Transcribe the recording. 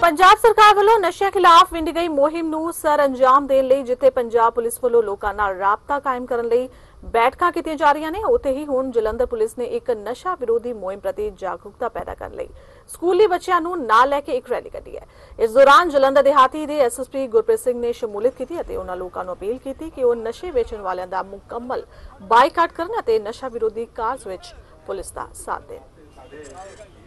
पंजाब सरकार वालों नशे खिलाफ विंडी गई मुहिम नूं सर अंजाम देण लई जिथे पंजाब पुलिस वालों लोकां नाल राबता कायम करन लई बैठकां कीतीआं जा रहीआं ने उत्थे ही हुण जलंधर पुलिस ने एक नशा विरोधी मुहिम प्रति जागरूकता पैदा करन लई स्कूली बच्चों नूं नाल लैके एक रैली कड्ढी है। इस दौरान जलंधर देहाती दे एसएसपी गुरप्रीत सिंह ने शमूलियत कीती अते उन्हां लोकां नूं अपील कीती कि ओह नशे वेचण वालिआं दा मुकम्मल बाईकाट करन अते नशा विरोधी कार्ज विच पुलिस दा साथ देण।